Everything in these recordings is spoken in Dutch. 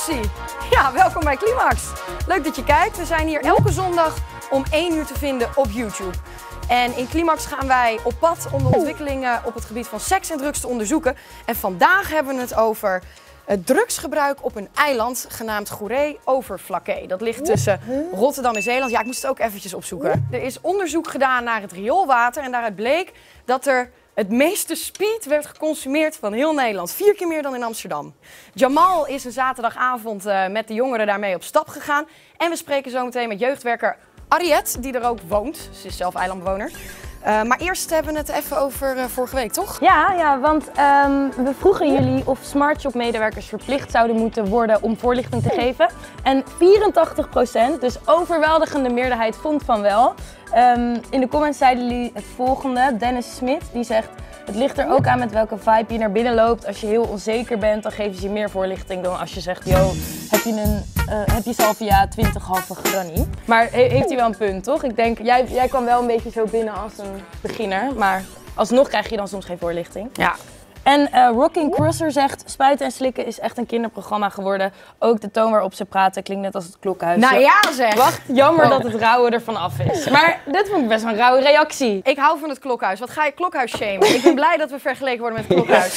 reactie. Ja, welkom bij Climax. Leuk dat je kijkt. We zijn hier elke zondag om 1 uur te vinden op YouTube. En in Climax gaan wij op pad om de ontwikkelingen op het gebied van seks en drugs te onderzoeken. En vandaag hebben we het over het drugsgebruik op een eiland genaamd Goeree-Overflakkee. Dat ligt tussen Rotterdam en Zeeland. Ja, ik moest het ook eventjes opzoeken. Er is onderzoek gedaan naar het rioolwater en daaruit bleek dat er het meeste speed werd geconsumeerd van heel Nederland. 4 keer meer dan in Amsterdam. Jamal is een zaterdagavond met de jongeren daarmee op stap gegaan. En we spreken zo meteen met jeugdwerker Ariette, die er ook woont. Ze is zelf eilandbewoner. Maar eerst hebben we het even over vorige week, toch? Ja, want we vroegen jullie of SmartShop-medewerkers verplicht zouden moeten worden om voorlichting te geven. En 84%, dus overweldigende meerderheid, vond van wel. In de comments zeiden jullie het volgende. Dennis Smit, die zegt: het ligt er ook aan met welke vibe je naar binnen loopt. Als je heel onzeker bent, dan geven ze je meer voorlichting dan als je zegt: yo, heb je salvia 20 halve granny? Maar heeft hij wel een punt, toch? Ik denk, jij kwam wel een beetje zo binnen als een beginner, maar alsnog krijg je dan soms geen voorlichting. Ja. En Rocking Crosser zegt: spuiten en slikken is echt een kinderprogramma geworden. Ook de toon waarop ze praten klinkt net als het klokhuis. Nou ja zeg! Wacht, jammer dat het rauwe ervan af is. Maar dit vond ik best wel een rauwe reactie. Ik hou van het klokhuis. Wat ga je klokhuis shamen? Ik ben blij dat we vergeleken worden met het klokhuis.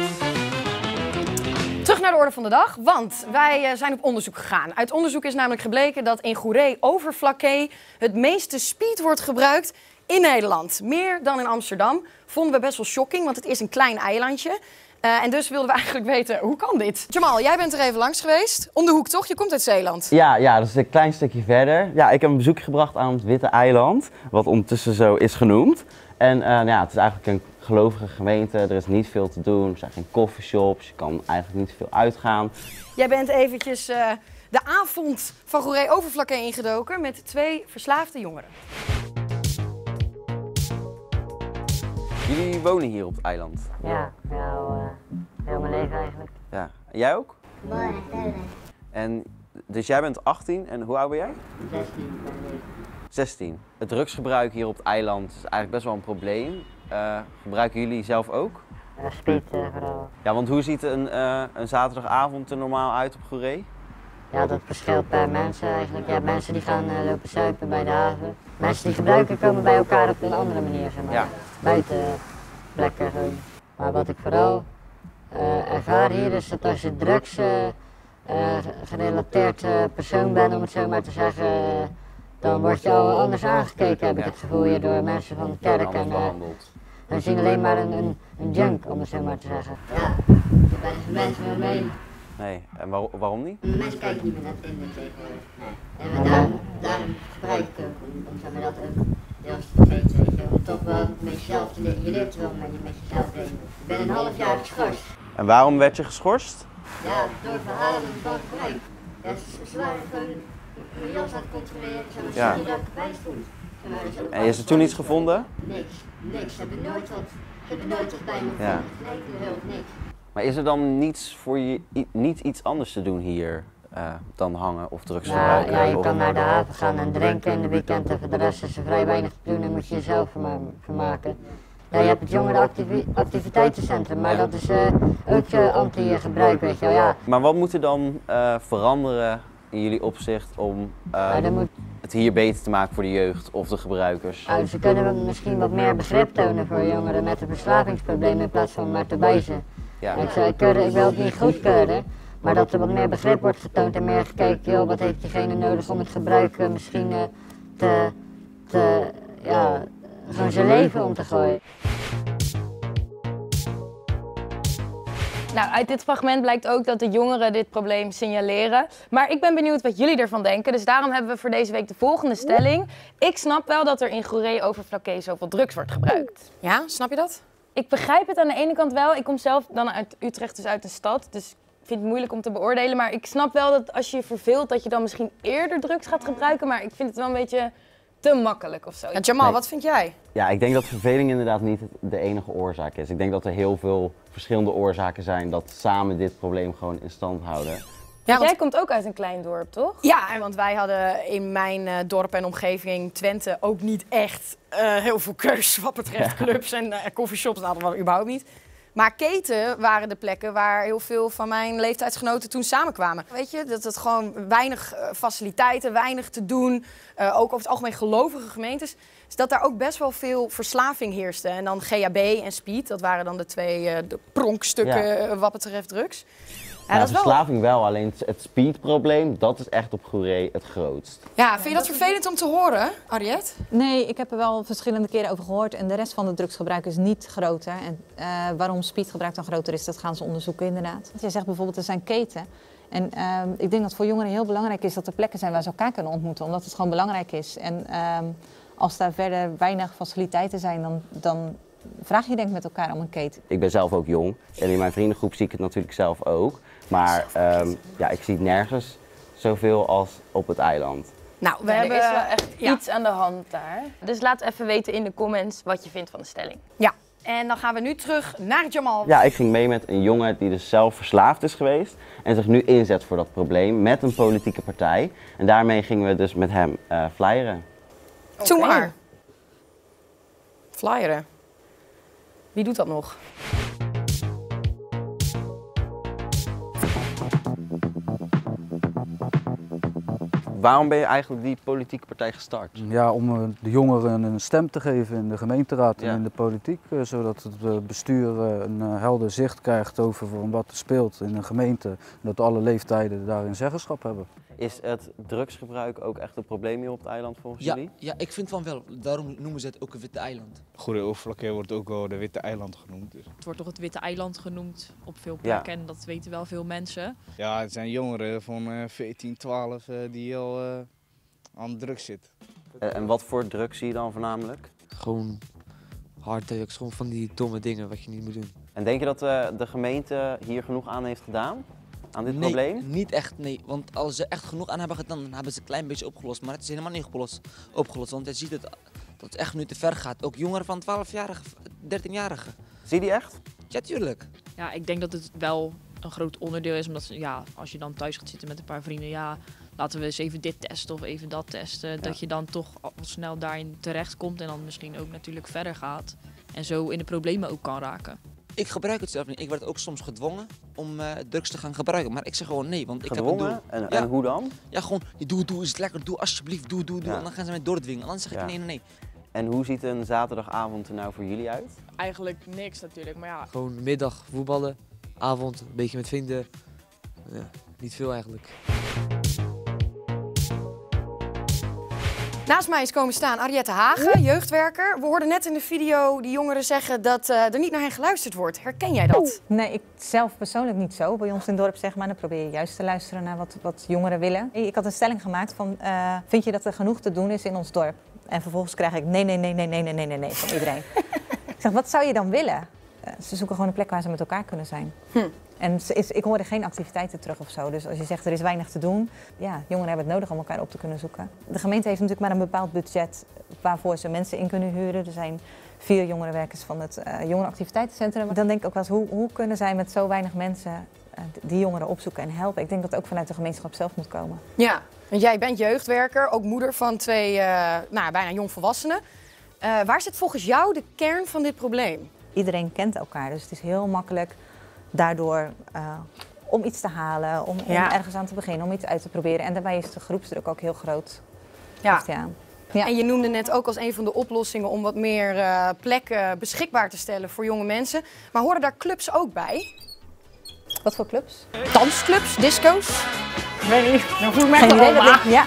Terug naar de orde van de dag, want wij zijn op onderzoek gegaan. Uit onderzoek is namelijk gebleken dat in Goeree-Overflakkee het meeste speed wordt gebruikt in Nederland. Meer dan in Amsterdam. Vonden we best wel shocking, want het is een klein eilandje. En dus wilden we eigenlijk weten, hoe kan dit? Jamal, jij bent er even langs geweest. Om de hoek toch? Je komt uit Zeeland. Ja, dat is een klein stukje verder. Ja, ik heb een bezoekje gebracht aan het Witte Eiland, wat ondertussen zo is genoemd. En het is eigenlijk een gelovige gemeente, er is niet veel te doen, er zijn geen coffeeshops, je kan eigenlijk niet veel uitgaan. Jij bent eventjes de avond van Goeree-Overflakkee ingedoken met 2 verslaafde jongeren. Jullie wonen hier op het eiland? Ja, heel mijn leven eigenlijk. Ja. En jij ook? Mooi, En dus jij bent 18 en hoe oud ben jij? 16 ben ik. 16. Het drugsgebruik hier op het eiland is eigenlijk best wel een probleem. Gebruiken jullie zelf ook? Speed vooral. Ja, want hoe ziet een zaterdagavond er normaal uit op Goeree? Ja, dat verschilt per mensen eigenlijk. Je hebt mensen die gaan lopen zuipen bij de haven. Mensen die gebruiken komen bij elkaar op een andere manier, zeg maar. Ja. Buiten plekken gewoon. Maar wat ik vooral ervaar hier is dat als je drugs gerelateerd persoon bent, om het zo maar te zeggen, dan word je al anders aangekeken, heb ik het gevoel hier, door mensen van de kerk. En we zien alleen maar een junk, om het zo maar te zeggen. Ja, bij de mensen wel mee. Nee, en waarom niet? Mensen kijken niet meer naar het internet tegenwoordig. Nee. En daarom gebruik ik ook, om zeg maar, dat ook deels te weten, weet je, om toch wel met jezelf te leren. Je leert wel met jezelf leren. Ik ben een half jaar geschorst. En waarom werd je geschorst? Ja, door verhalen van gebruik. Ja, ze waren gewoon mijn jas aan het controleren, zeg maar, Ja. dat ik erbij stond. En is er toen iets gevonden? Niks. Ze hebben nooit wat bij me Ja. gevonden. Nee, niks. Maar is er dan niets voor je niet iets anders te doen hier dan hangen of drugs gebruiken? Ja, je of- kan naar de haven gaan en drinken in de weekend en voor de rest is er vrij weinig te doen en moet je jezelf vermaken. Ja, je hebt het jongerenactiviteitencentrum, maar dat is ook anti-gebruik, weet je wel. Ja. Maar wat moet er dan veranderen in jullie opzicht om Dan moet, het hier beter te maken voor de jeugd of de gebruikers? ze kunnen misschien wat meer begrip tonen voor jongeren met een verslavingsprobleem in plaats van maar te wijzen. Ja. Ik wil het niet goedkeuren, maar dat er wat meer begrip wordt getoond en meer gekeken, joh, wat heeft diegene nodig om het gebruik misschien gewoon zijn leven om te gooien. Nou, uit dit fragment blijkt ook dat de jongeren dit probleem signaleren. Maar ik ben benieuwd wat jullie ervan denken. Dus daarom hebben we voor deze week de volgende stelling. Ik snap wel dat er in Goeree-Overflakkee zoveel drugs wordt gebruikt. Ja, snap je dat? Ik begrijp het aan de ene kant wel. Ik kom zelf dan uit Utrecht, dus uit de stad. Dus ik vind het moeilijk om te beoordelen. Maar ik snap wel dat als je je verveelt, dat je dan misschien eerder drugs gaat gebruiken. Maar ik vind het wel een beetje te makkelijk of zo. Ja, Jamal, Nee. wat vind jij? Ja, ik denk dat verveling inderdaad niet de enige oorzaak is. Ik denk dat er heel veel verschillende oorzaken zijn dat samen dit probleem gewoon in stand houden. Ja, Jij komt ook uit een klein dorp, toch? Ja, want wij hadden in mijn dorp en omgeving Twente ook niet echt heel veel keus wat betreft clubs en coffeeshops. Nou, dat was überhaupt niet. Maar keten waren de plekken waar heel veel van mijn leeftijdsgenoten toen samenkwamen. Weet je, dat het gewoon weinig faciliteiten, weinig te doen, ook over het algemeen gelovige gemeentes. Dus dat daar ook best wel veel verslaving heerste. En dan GHB en speed, dat waren dan de twee de pronkstukken wat betreft drugs. Ja, dat is verslaving wel, alleen het speedprobleem, dat is echt op Goeree het grootst. Ja, vind je dat vervelend om te horen, Ariette? Nee, ik heb er wel verschillende keren over gehoord en de rest van de drugsgebruik is niet groter. En waarom speedgebruik dan groter is, dat gaan ze onderzoeken inderdaad. Je zegt bijvoorbeeld er zijn keten. En ik denk dat voor jongeren heel belangrijk is dat er plekken zijn waar ze elkaar kunnen ontmoeten, omdat het gewoon belangrijk is. En als daar verder weinig faciliteiten zijn, dan vraag je denk ik met elkaar om een keten. Ik ben zelf ook jong en in mijn vriendengroep zie ik het natuurlijk zelf ook. Maar ja, ik zie het nergens zoveel als op het eiland. Nou, we hebben er is wel echt iets aan de hand daar. Dus laat even weten in de comments wat je vindt van de stelling. Ja, en dan gaan we nu terug naar Jamal. Ja, ik ging mee met een jongen die dus zelf verslaafd is geweest en zich nu inzet voor dat probleem met een politieke partij. En daarmee gingen we dus met hem flyeren. Doe maar. Flyeren. Wie doet dat nog? Waarom ben je eigenlijk die politieke partij gestart? Ja, om de jongeren een stem te geven in de gemeenteraad en in de politiek. Zodat het bestuur een helder zicht krijgt over wat er speelt in een gemeente. En dat alle leeftijden daarin zeggenschap hebben. Is het drugsgebruik ook echt een probleem hier op het eiland volgens jullie? Ja, ik vind van wel. Daarom noemen ze het ook een witte eiland. Goeree-Overflakkee wordt ook wel de Witte Eiland genoemd. Dus. Het wordt toch het Witte Eiland genoemd op veel plekken en dat weten wel veel mensen. Ja, het zijn jongeren van 14, 12 die al aan drugs zitten. En wat voor drugs zie je dan voornamelijk? Gewoon harddrugs, gewoon van die domme dingen wat je niet moet doen. En denk je dat de gemeente hier genoeg aan heeft gedaan? Aan dit probleem? Nee, niet echt, nee. Want als ze echt genoeg aan hebben gedaan, dan hebben ze een klein beetje opgelost. Maar het is helemaal niet opgelost, want je ziet dat het echt nu te ver gaat. Ook jongeren van 12-jarigen, 13-jarigen. Zie je die echt? Ja, tuurlijk. Ja, ik denk dat het wel een groot onderdeel is, omdat ja, als je dan thuis gaat zitten met een paar vrienden, ja, laten we eens even dit testen of even dat testen. Ja. Dat je dan toch al snel daarin terecht komt en dan misschien ook natuurlijk verder gaat. En zo in de problemen ook kan raken. Ik gebruik het zelf niet. Ik werd ook soms gedwongen om drugs te gaan gebruiken. Maar ik zeg gewoon nee, want ik heb een doel. En hoe dan? Ja, gewoon doe, is het lekker, doe alsjeblieft, doe. Ja. En dan gaan ze mij doordwingen. En dan zeg ik nee. En hoe ziet een zaterdagavond er nou voor jullie uit? Eigenlijk niks natuurlijk, maar ja. Gewoon middag voetballen, avond een beetje met vrienden. Ja, niet veel eigenlijk. Naast mij is komen staan Ariette Hagen, jeugdwerker. We hoorden net in de video die jongeren zeggen dat er niet naar hen geluisterd wordt. Herken jij dat? Nee, ik zelf persoonlijk niet zo. Bij ons in het dorp zeg maar, dan probeer je juist te luisteren naar wat jongeren willen. Ik had een stelling gemaakt van, vind je dat er genoeg te doen is in ons dorp? En vervolgens krijg ik nee van iedereen. Ik zeg, wat zou je dan willen? Ze zoeken gewoon een plek waar ze met elkaar kunnen zijn. En ik hoorde geen activiteiten terug of zo. Dus als je zegt er is weinig te doen, ja, jongeren hebben het nodig om elkaar op te kunnen zoeken. De gemeente heeft natuurlijk maar een bepaald budget waarvoor ze mensen in kunnen huren. Er zijn 4 jongerenwerkers van het jongerenactiviteitencentrum. Dan denk ik ook wel eens, hoe kunnen zij met zo weinig mensen die jongeren opzoeken en helpen? Ik denk dat het ook vanuit de gemeenschap zelf moet komen. Ja, want jij bent jeugdwerker, ook moeder van 2 bijna jongvolwassenen. Waar zit volgens jou de kern van dit probleem? Iedereen kent elkaar, dus het is heel makkelijk daardoor om iets te halen, om ergens aan te beginnen, om iets uit te proberen. En daarbij is de groepsdruk ook heel groot. Ja. En je noemde net ook als een van de oplossingen om wat meer plekken beschikbaar te stellen voor jonge mensen. Maar horen daar clubs ook bij? Wat voor clubs? Dansclubs, disco's? Ik weet niet, dan voel ik me echt een oma. Ja,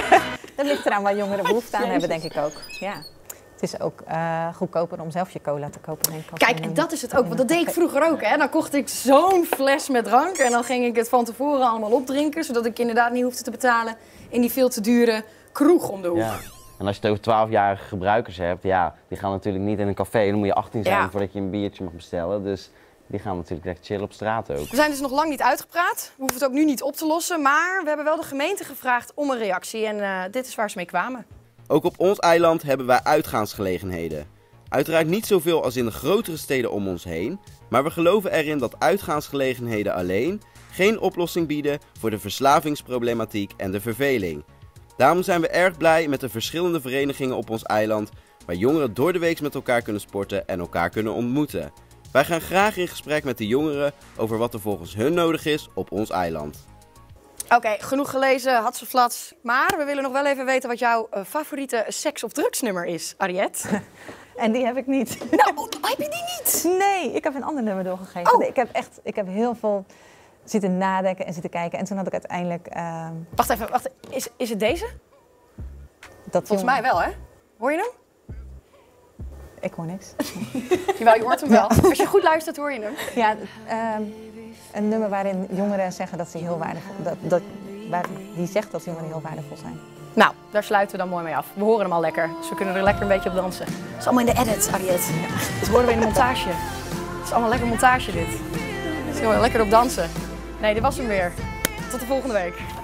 dat ligt eraan waar jongeren behoefte aan hebben, denk ik ook. Ja. Het is ook goedkoper om zelf je cola te kopen. Denk ik. Kijk, en dat is het ook, want dat deed ik vroeger ook. Hè. Dan kocht ik zo'n fles met drank en dan ging ik het van tevoren allemaal opdrinken, zodat ik inderdaad niet hoefde te betalen in die veel te dure kroeg om de hoek. Ja. En als je het over 12-jarige gebruikers hebt, ja, die gaan natuurlijk niet in een café. Dan moet je 18 zijn voordat je een biertje mag bestellen. Dus die gaan natuurlijk echt chillen op straat ook. We zijn dus nog lang niet uitgepraat. We hoeven het ook nu niet op te lossen. Maar we hebben wel de gemeente gevraagd om een reactie. En dit is waar ze mee kwamen. Ook op ons eiland hebben wij uitgaansgelegenheden. Uiteraard niet zoveel als in de grotere steden om ons heen. Maar we geloven erin dat uitgaansgelegenheden alleen geen oplossing bieden voor de verslavingsproblematiek en de verveling. Daarom zijn we erg blij met de verschillende verenigingen op ons eiland, waar jongeren door de week met elkaar kunnen sporten en elkaar kunnen ontmoeten. Wij gaan graag in gesprek met de jongeren over wat er volgens hun nodig is op ons eiland. Oké, genoeg gelezen, hatseflats. Maar we willen nog wel even weten wat jouw favoriete seks- of drugsnummer is, Ariette. En die heb ik niet. Nou, heb je die niet? Nee, ik heb een ander nummer doorgegeven. Oh. Ik heb heel veel zitten nadenken en zitten kijken. En toen had ik uiteindelijk... Wacht even. Is het deze? Volgens mij wel, hè? Hoor je hem? Ik hoor niks. Jawel, je hoort hem wel. Als je goed luistert, hoor je hem. Ja, een nummer waarin jongeren zeggen dat ze heel waardevol... die zegt dat jongeren heel waardevol zijn. Nou, daar sluiten we dan mooi mee af. We horen hem al lekker, dus we kunnen er lekker een beetje op dansen. Het is allemaal in de edit, Ariette. Ja. Dat horen we in de montage. Het is allemaal lekker montage, dit. Dus kunnen we lekker op dansen. Nee, dit was hem weer. Tot de volgende week.